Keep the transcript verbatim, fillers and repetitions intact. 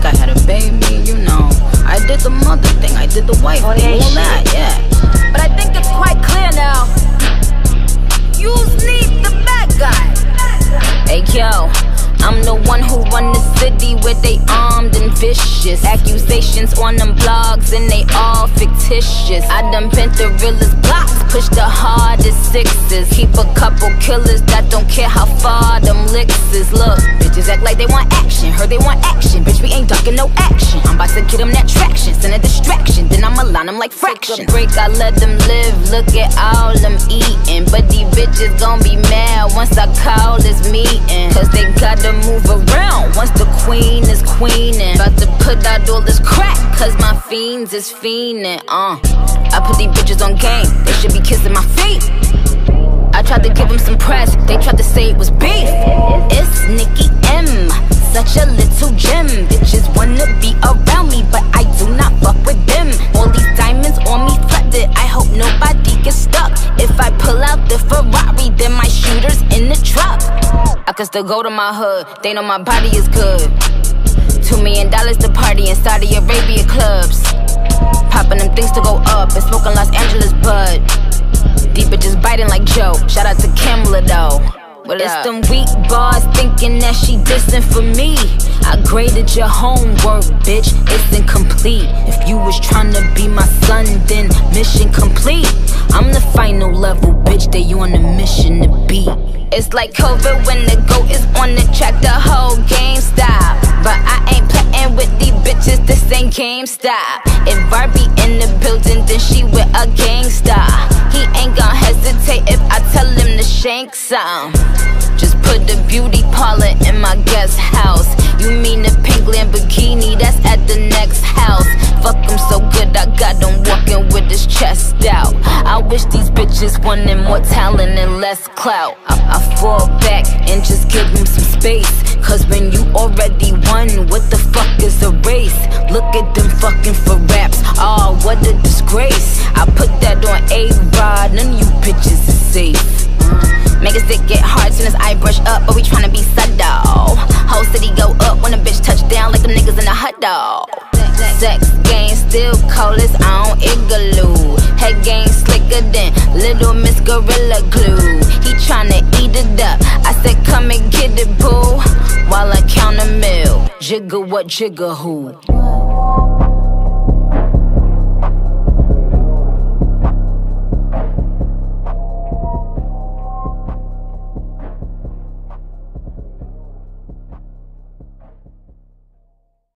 like I had a baby, you know. I did the mother thing, I did the wife thing, all that, yeah. But I think it's quite clear now. You need the bad guy. Hey yo, I'm the one who run the city where they armed and vicious. Accusations on them blogs and they all fictitious. I done bent the realest blocks, push the hardest sixes. Keep a couple killers that don't care how far them licks is. Look, bitches act like they want action, heard they want action. Bitch, we ain't ducking no action. I'm about to get them that traction, send a distraction, then I'ma line them like fraction. Take a break, I let them live, look at all them eating. But these bitches gon' be mad once I call this meeting, cause they gotta move around once the queen is queening. About to put out all this crack, cause my fiends is fiending, uh I put these bitches on game, they should be kissing my feet. I tried to give them some press, they tried to say it was beef. It's Nicki M, such a little gem. Bitches wanna be around me, but I do not fuck with them. All these diamonds on me flooded, I hope nobody gets stuck. If I pull out the Ferrari, then my shooter's in the truck. I can still go to my hood, they know my body is good. Two million dollars to party in Saudi Arabia clubs. Popping them things to go up and smoking Los Angeles bud. These bitches biting like Joe, shout out to Kamala though. What it's up? Them weak bars thinking that she dissing for me. I graded your homework, bitch, it's incomplete. If you was tryna be my son, then mission complete. I'm the final level, bitch, that you on a mission to be. It's like COVID when the GOAT is on the track, the whole game stop. But I ain't playing with these bitches, this ain't GameStop. If Barbie in the building, then she with a gangsta. He ain't gon' hesitate if I tell him to shank some. Just put the beauty parlor in my guest house. You mean the pink Lamborghini that's at the next house? Fuck him so good, I got him walking with his chest out. I wish these bitches wanted more talent and less clout. I, I fall back and just give him some space, cause when you already won, what the fuck is a race? Look at them fucking for raps, oh what a disgrace. I put that on A-Rod, none of you bitches is safe. Make a stick get hard soon as I brush up, but we tryna be subtle. Whole city go up when a bitch touch down like them niggas in the huddle. Sex game still cold as on Igloo. Head game slicker than Little Miss Gorilla Glue. He tryna eat it up, I said come and get it boo, while I count a mill. Jigger what, jigger who?